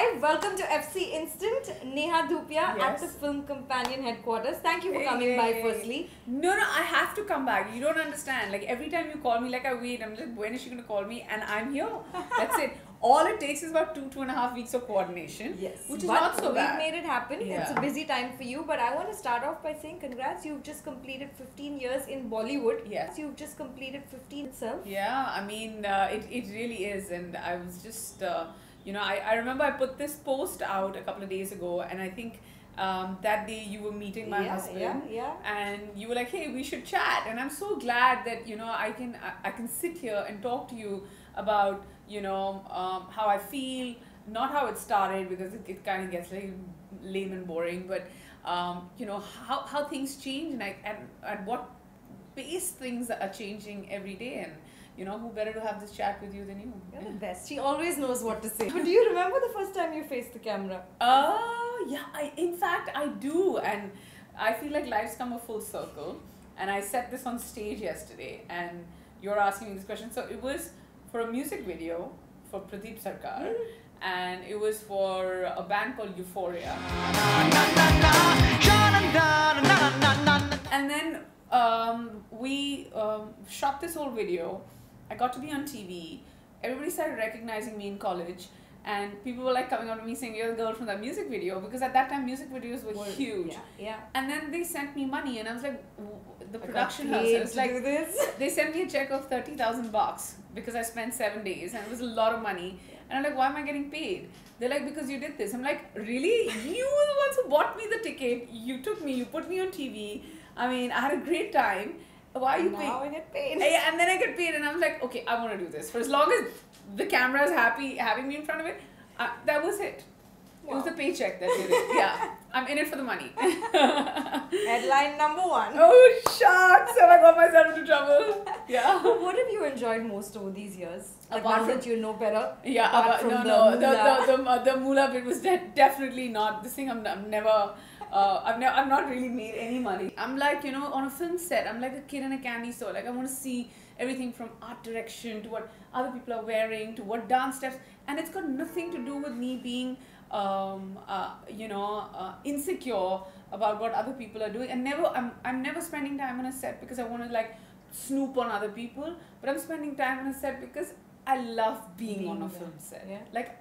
live. Welcome to FC Instant. Neha Dhupia at the Film Companion headquarters. Thank you for coming by firstly. No, I have to come back. You don't understand. Like every time you call me, like I wait. I'm like, when is she going to call me? And I'm here. That's it. All it takes is about 2.5 weeks of coordination. Yes. Which is not so bad. We made it happen. Yeah. It's a busy time for you. But I want to start off by saying congrats. You've just completed 15 years in Bollywood. Yes. You've just completed 15 itself. Yeah, I mean, it really is. And I was just, I remember I put this post out a couple of days ago. And I think that day you were meeting my husband. And you were like, hey, we should chat. And I'm so glad that, I can sit here and talk to you about how I feel, not how it started, because it kind of gets like lame and boring, but how things change and at what pace things are changing every day, and who better to have this chat with you than you. You're the best. She always knows what to say. But do you remember the first time you faced the camera? Yeah, in fact I do, and I feel like life's come a full circle, and I said this on stage yesterday and you're asking me this question. So it was for a music video for Pradeep Sarkar, and it was for a band called Euphoria. And then we shot this whole video. I got to be on TV. Everybody started recognizing me in college, and people were like coming up to me saying, you're the girl from that music video, because at that time music videos were huge. Yeah. And then they sent me money, and I was like, the production house, it was like, they sent me a check of 30,000 bucks because I spent 7 days, and it was a lot of money. And I'm like, why am I getting paid? They're like, because you did this. I'm like, really? You were the ones who bought me the ticket. You took me, you put me on TV. I mean, I had a great time. Why are you paying? Now I get paid. And then I get paid, and I'm like, okay, I want to do this. For as long as the camera is happy having me in front of it, that was it. Wow. It was the paycheck that did it. Yeah, I'm in it for the money. Headline number 1. Oh, shucks! Have I got myself into trouble? Yeah. What have you enjoyed most over these years? Like now that you know better. Yeah. The moolah bit was definitely not. This thing I'm never. I've not really made any money. I'm like, on a film set, I'm like a kid in a candy store. Like I want to see everything from art direction to what other people are wearing to what dance steps, and it's got nothing to do with me being insecure about what other people are doing. And I'm never spending time on a set because I want to like snoop on other people, but I'm spending time on a set because I love being on a film set. Yeah. Like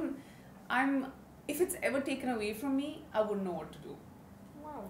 if it's ever taken away from me, I wouldn't know what to do. Wow.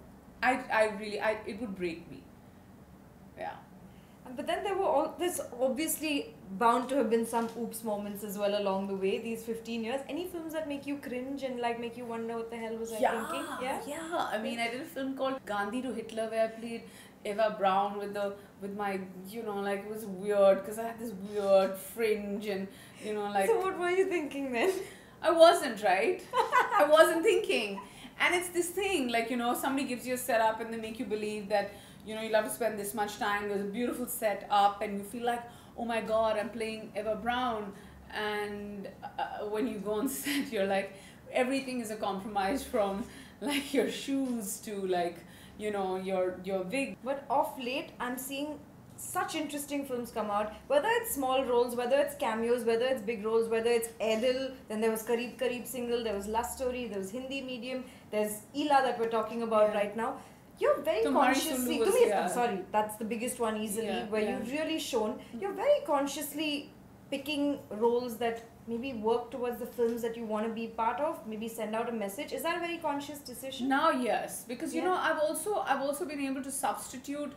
It would break me. Yeah. But then there's obviously bound to have been some oops moments as well along the way, these 15 years. Any films that make you cringe and like make you wonder what the hell was I thinking? Yeah. I mean, I did a film called Gandhi to Hitler where I played Eva Braun with my, like it was weird because I had this weird fringe and, like... So what were you thinking then? I wasn't, right? I wasn't thinking. And it's this thing, like, somebody gives you a setup and they make you believe that, you'll have to spend this much time. There's a beautiful setup and you feel like, oh my God, I'm playing Eva Braun. And when you go on set, you're like, everything is a compromise from like your shoes to like, your wig. But of late, I'm seeing such interesting films come out, whether it's small roles, whether it's cameos, whether it's big roles, whether it's Aidil, then there was Kareeb Kareeb Single, there was Lust Story, there was Hindi Medium, there's Ila that we're talking about right now. You're very consciously, sorry, that's the biggest one easily, where you've really shown, you're very consciously picking roles that maybe work towards the films that you want to be part of, maybe send out a message. Is that a very conscious decision? Now, yes, because I've also been able to substitute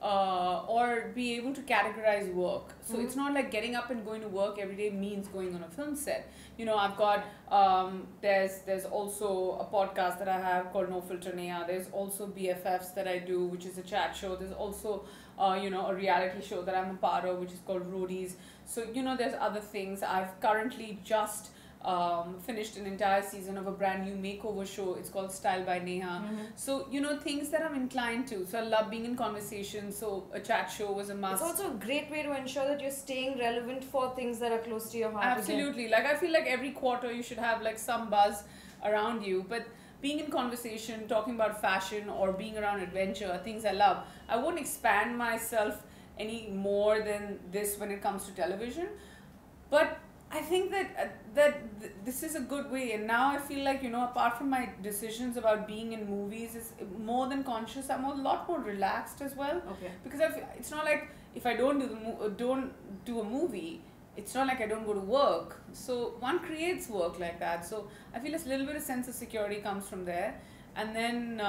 or be able to categorize work. So it's not like getting up and going to work every day means going on a film set. I've got, there's also a podcast that I have called No Filter Neha. There's also BFFs that I do, which is a chat show. There's also, a reality show that I'm a part of, which is called Roadies. So, there's other things. I've currently just finished an entire season of a brand new makeover show. It's called Style by Neha. So, things that I'm inclined to. So I love being in conversation. So a chat show was a must. It's also a great way to ensure that you're staying relevant for things that are close to your heart. Absolutely. Like I feel like every quarter you should have like some buzz around you. But being in conversation, talking about fashion or being around adventure are things I love. I won't expand myself any more than this when it comes to television. But I think this is a good way, and now I feel like, apart from my decisions about being in movies is more than conscious, I'm a lot more relaxed as well. Okay. Because it's not like if I don't do a movie, it's not like I don't go to work. So one creates work like that. So I feel a little bit of sense of security comes from there, and then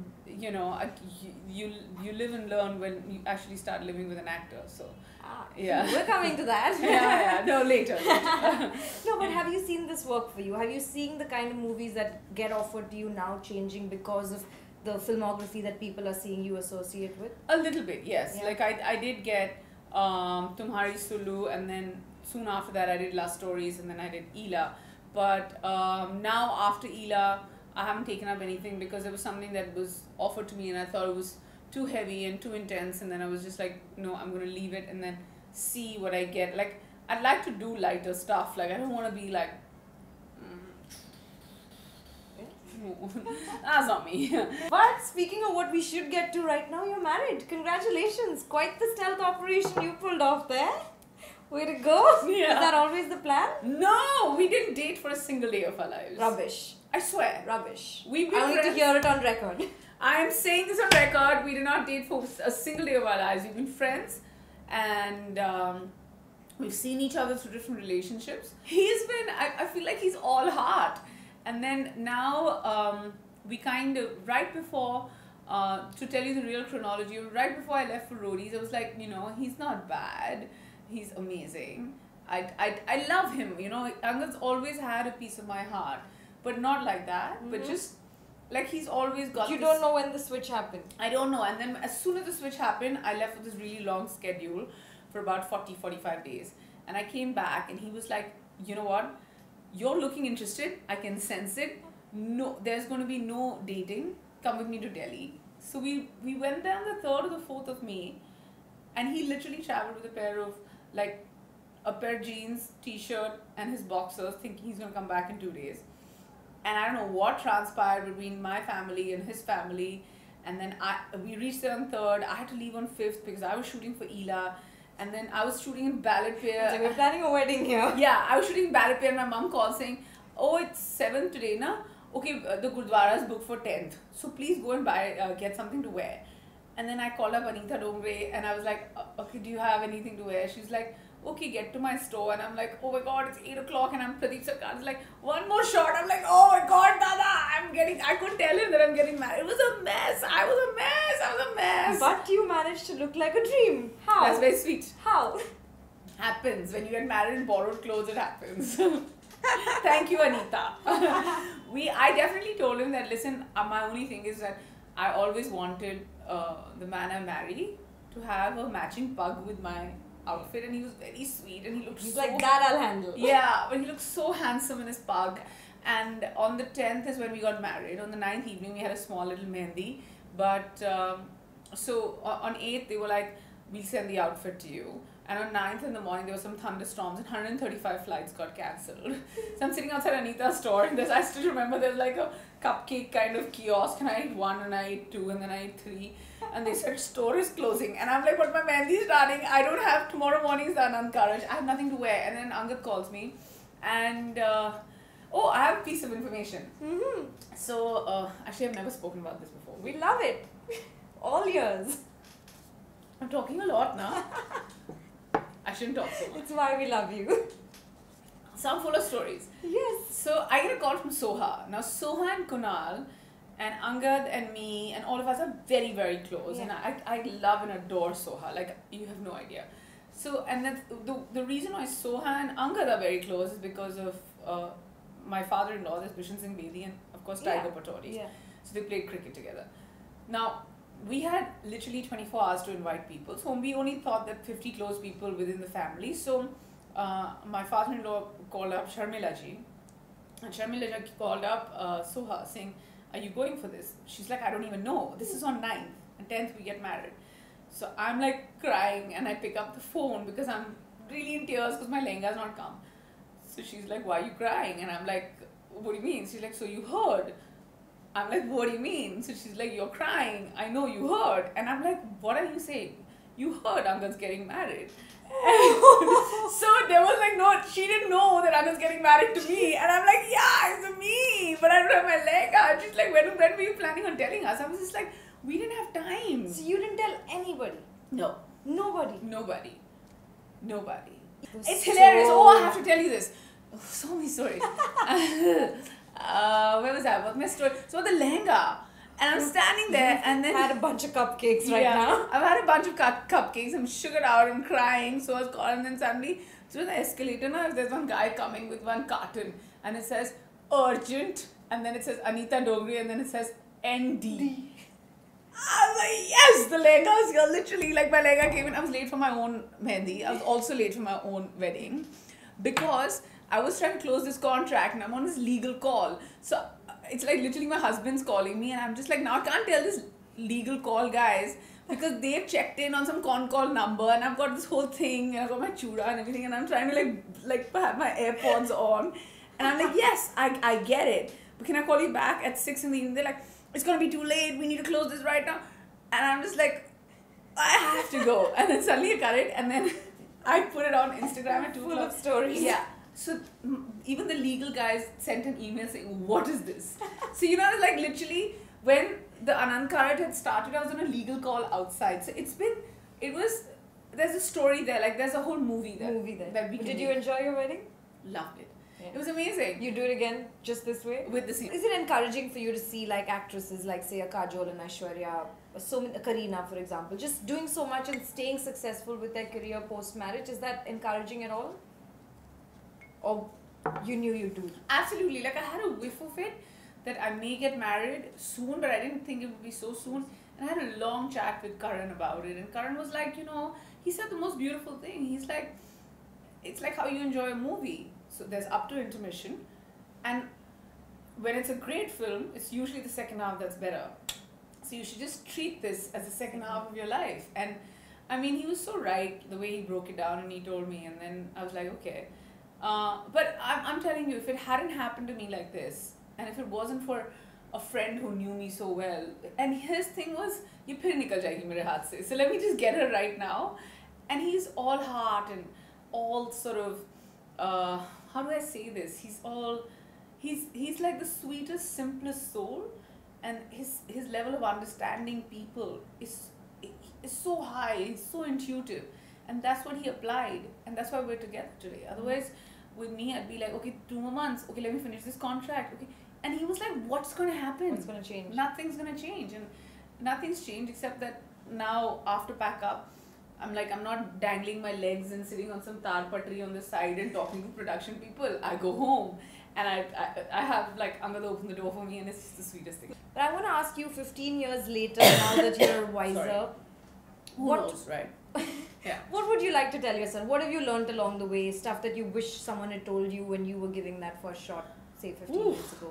you live and learn when you actually start living with an actor. So. Yeah, we're coming to that. yeah. No, later. No, but have you seen this work for you? Have you seen the kind of movies that get offered to you now changing because of the filmography that people are seeing you associate with? A little bit, yes. Yeah. Like I did get Tumhari Sulu, and then soon after that I did Love Stories, and then I did Ila. But now after Ila, I haven't taken up anything because it was something that was offered to me, and I thought it was too heavy and too intense, and then I was just like, no, I'm going to leave it and then see what I get. Like, I'd like to do lighter stuff. Like, I don't want to be like, no, that's not me. But speaking of what we should get to right now, you're married. Congratulations. Quite the stealth operation you pulled off there. Way to go. Yeah. Is that always the plan? No, we didn't date for a single day of our lives. Rubbish. I swear. Rubbish. We've been I need to friends. hear it on record. I am saying this on record. We did not date for a single day of our lives. We've been friends, and we've seen each other through different relationships. He's been, I feel like he's all heart. And then now, we kind of, right before, to tell you the real chronology, right before I left for roadies, I was like, he's not bad. He's amazing. I love him. Angad's always had a piece of my heart, but not like that. Mm-hmm. But just like he's always got. You don't know when the switch happened. I don't know. And then as soon as the switch happened, I left with this really long schedule for about 45 days. And I came back and he was like, you know what? You're looking interested. I can sense it. No, there's going to be no dating. Come with me to Delhi. So we went there on the 3rd or the 4th of May. And he literally traveled with a pair of jeans, t-shirt and his boxers, thinking he's going to come back in 2 days. And I don't know what transpired between my family and his family. And then we reached there on 3rd. I had to leave on 5th because I was shooting for Ila. And then I was shooting in Ballet Pier. So we're planning a wedding here. Yeah, I was shooting in Ballet Pier and my mom called saying, oh, it's 7th today, na? Okay, the Gurdwara is booked for 10th. So please go and get something to wear. And then I called up Anita Dongre and I was like, okay, do you have anything to wear? She's like, okay, get to my store. And I'm like, oh my god, it's 8 o'clock and I'm Pradeep Sarkar's like, one more shot. I'm like, oh my god, Dada, I couldn't tell him that I'm getting married. It was a mess. I was a mess. But you managed to look like a dream. How? That's very sweet. How? Happens. When you get married in borrowed clothes, it happens. Thank you, Anita. I definitely told him that, listen, my only thing is that I always wanted the man I marry to have a matching pug with my outfit, and he was very sweet and he looked He's so like, that I'll handle. Yeah, but he looked so handsome in his pug. And on the 10th is when we got married. On the 9th evening we had a small little mehndi, but so on 8th they were like, we'll send the outfit to you. And on 9th in the morning there were some thunderstorms and 135 flights got cancelled. So I'm sitting outside Anita's store and I still remember there's like a cupcake kind of kiosk, and I ate 1 and I ate 2 and then I ate 3, and they said store is closing, and I'm like, but my mehndi is running, I don't have, tomorrow morning is the Anand Karaj, I have nothing to wear. And then Angad calls me and oh, I have a piece of information. Mm-hmm. So actually I've never spoken about this before. We love it. All ears. I'm talking a lot now. I shouldn't talk so much. It's why we love you. So I'm full of stories. Yes. So I get a call from Soha. Now Soha and Kunal and Angad and me and all of us are very, very close. Yeah. And I love and adore Soha. Like, you have no idea. So, and then the reason why Soha and Angad are very close is because of my father-in-law, there's Bishan Singh Bedi, and of course Tiger Patori. Yeah. So they played cricket together. Now, we had literally 24 hours to invite people. So we only thought that 50 close people within the family. So my father-in-law called up Sharmila ji. And Sharmila ji called up Soha saying, are you going for this? She's like, I don't even know. This is on 9th and 10th we get married. So I'm like crying and I pick up the phone because I'm really in tears because my lehenga's not come. So she's like, why are you crying? And I'm like, what do you mean? She's like, so you heard? I'm like, what do you mean? So she's like, you're crying. I know you heard. And I'm like, what are you saying? You heard Angad's getting married. So there was like no, she didn't know that I was getting married to me. And I'm like, yeah, it's me. But I don't have my lehenga. She's like, when were you planning on telling us? I was just like, we didn't have time. So you didn't tell anybody? No. Nobody? Nobody. It's so hilarious. Oh, I have to tell you this. Oh, so many stories. Where was I? What's my story? So the lehenga. And I'm standing there and then... had a bunch of cupcakes right now. I've had a bunch of cupcakes. I'm sugared out. I'm crying. So I was calling, and then suddenly through the escalator now, there's one guy coming with one carton. And it says, urgent. And then it says Anita Dogri. And then it says ND. I was like, yes, the lehenga was here. Literally, like my lehenga came in. I was late for my own mehndi. I was also late for my own wedding. Because I was trying to close this contract and I'm on this legal call. So it's like literally my husband's calling me and I'm just like, now I can't tell this legal call guys because they've checked in on some con call number and I've got this whole thing and I've got my chuda and everything and I'm trying to like have my AirPods on and I'm like, yes, I get it. But can I call you back at 6 in the evening? They're like, it's going to be too late. We need to close this right now. And I'm just like, I have to go. And then suddenly I got it and then I put it on Instagram at 2 Full o'clock. of stories. Yeah. So even the legal guys sent an email saying, what is this? So, you know, like literally when the Anand Karat had started, I was on a legal call outside. So there's a story there, like there's a whole movie there. That we can Did you enjoy your wedding? Loved it. Yeah. It was amazing. You do it again just this way? With the same. Is it encouraging for you to see like actresses like say a Kajol and Aishwarya, Kareena for example, just doing so much and staying successful with their career post-marriage? Is that encouraging at all? Or you knew you'd do? Absolutely. Like I had a whiff of it that I may get married soon, but I didn't think it would be so soon. And I had a long chat with Karan about it. And Karan was like, you know, he said the most beautiful thing. He's like, it's like how you enjoy a movie. So there's up to intermission. And when it's a great film, it's usually the second half that's better. So you should just treat this as the second half of your life. And I mean, he was so right the way he broke it down and he told me. And then I was like, okay. But I'm telling you, if it hadn't happened to me like this, and if it wasn't for a friend who knew me so well, and his thing was, "Ye phir nikal jayegi mere haath se." So let me just get her right now. And he's all heart and all sort of, how do I say this? He's like the sweetest, simplest soul, and his level of understanding people is so high. He's so intuitive. And that's what he applied. And that's why we're together today. Otherwise, with me, I'd be like, okay, 2 more months. Okay, let me finish this contract. Okay. And he was like, what's going to happen? What's going to change? Nothing's going to change. And nothing's changed except that now, after pack up, I'm like, I'm not dangling my legs and sitting on some tar patri on the side and talking to production people. I go home. And I have like Angad open the door for me and it's just the sweetest thing. But I want to ask you 15 years later, now that you're wiser. Who knows, right? Yeah. What would you like to tell yourself? What have you learned along the way? Stuff that you wish someone had told you when you were giving that first shot, say 15 years ago.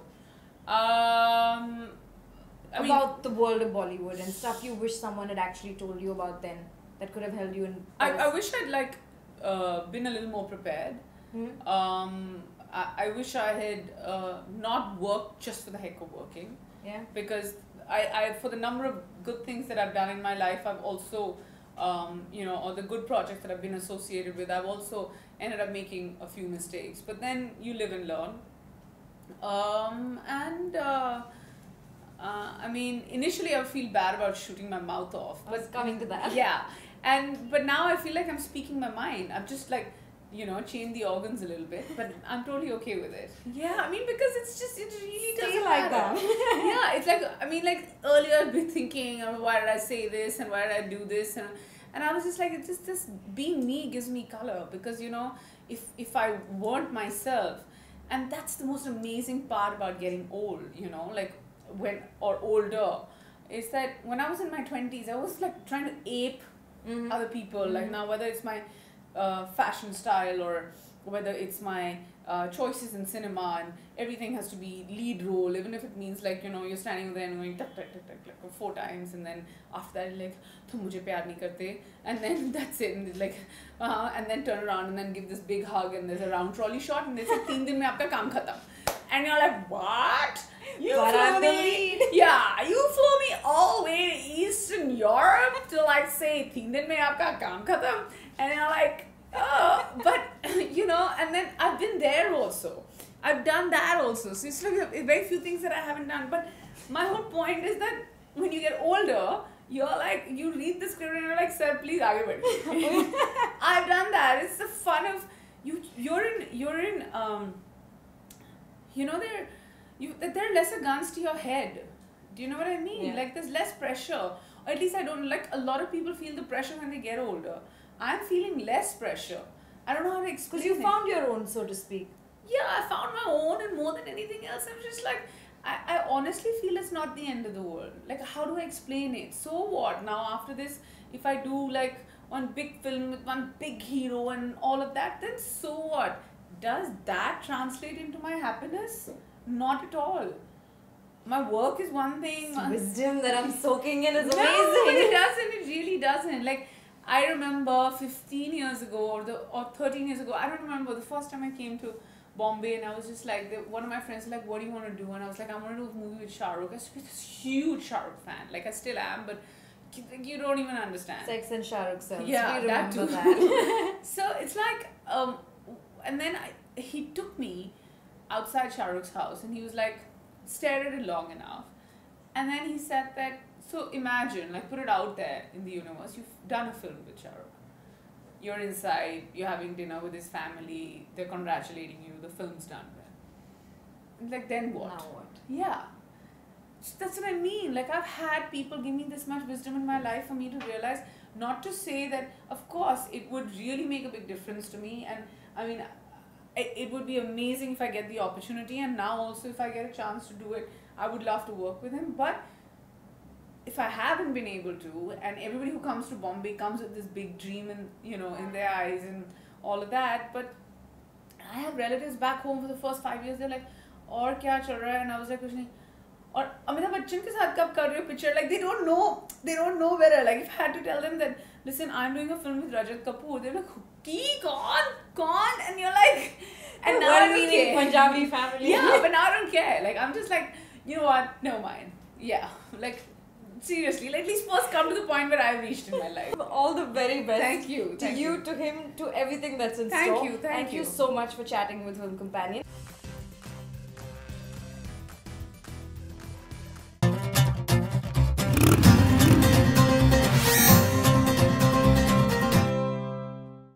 About the world of Bollywood and stuff you wish someone had actually told you about then that could have held you in. I wish I'd like been a little more prepared. I wish I had not worked just for the heck of working. Yeah. Because I for the number of good things that I've done in my life, I've also or the good projects that I've been associated with, I've also ended up making a few mistakes. But then you live and learn. I mean, initially I would feel bad about shooting my mouth off. I was coming to that. Yeah. But now I feel like I'm speaking my mind. I'm just like, chained the organs a little bit, but I'm totally okay with it. Yeah, I mean, because it really doesn't like matter. Yeah, it's like, I mean, like earlier I'd be thinking, why did I say this and why did I do this? And I was just like, it's just being me gives me color because, if I weren't myself, and that's the most amazing part about getting old, or older, is that when I was in my 20s, I was like trying to ape other people. Like now, whether it's my fashion style or whether it's my choices in cinema, and everything has to be lead role, even if it means like you're standing there and going tuck, tuck, tuck, tuck, like 4 times, and then after that like tum mujhe pyar nahi karte, and then that's it, and like and then turn around and then give this big hug, and there's a round trolley shot and they say 3 din mein aapka kaam khatam, and you're like, what? You flew me, you flew me all the way to Eastern Europe to like say 3 din mein aapka kaam khatam, and you're like, but and and then I've been there also. I've done that also. So it's like very few things that I haven't done. But my whole point is that when you get older, you're like, you read the script and you're like, sir, please Angad Bedi. I've done that. It's the fun of you're in there are lesser guns to your head. Do you know what I mean? Yeah. Like there's less pressure. Or at least I don't, like a lot of people feel the pressure when they get older. I'm feeling less pressure. I don't know how to explain Because you it. found your own, so to speak. Yeah, I found my own, and more than anything else, I'm just like, I honestly feel it's not the end of the world. Like, how do I explain it? So what? Now, after this, if I do like one big film with one big hero and all of that, then so what? Does that translate into my happiness? Not at all. My work is one thing. This wisdom that I'm soaking in is No, amazing. but it doesn't. It really doesn't. Like, I remember 15 years ago or 13 years ago, I don't remember, the first time I came to Bombay, and I was just like, one of my friends was like, what do you want to do? And I was like, I want to do a movie with Shah Rukh. I used to be this huge Shah Rukh fan. Like, I still am, but you don't even understand. Sex and Shah Rukh sells. Yeah, we that remember too. that. So it's like, and then he took me outside Shah Rukh's house, and he was like, stared at it long enough. And then he said that, so imagine, like, put it out there in the universe, you've done a film with Shah Rukh. You're inside, you're having dinner with his family, they're congratulating you, the film's done well. Like, then what? Now what? Yeah. That's what I mean. Like, I've had people give me this much wisdom in my life for me to realize, not to say that, of course, it would really make a big difference to me. And I mean, it would be amazing if I get the opportunity. And now also, if I get a chance to do it, I would love to work with him. But if I haven't been able to, and everybody who comes to Bombay comes with this big dream and, in their eyes and all of that, but I have relatives back home for the first 5 years, they're like, और क्या चल रहा है? And I was like, कुछ नहीं. और अमिताभ बच्चन के साथ कब कर रहे हो picture? Like, they don't know better. Like, if I had to tell them that, listen, I'm doing a film with Rajat Kapoor, they're like, कौन? And you're like, and now I don't care. Punjabi family. Yeah, but now I don't care. Like, I'm just like, you know what? Never mind. Yeah, like, seriously, like, at least first come to the point where I've reached in my life. All the very best. Thank you. To you, to him, to everything that's in Thank store. you, thank you you. so much for chatting with Film Companion.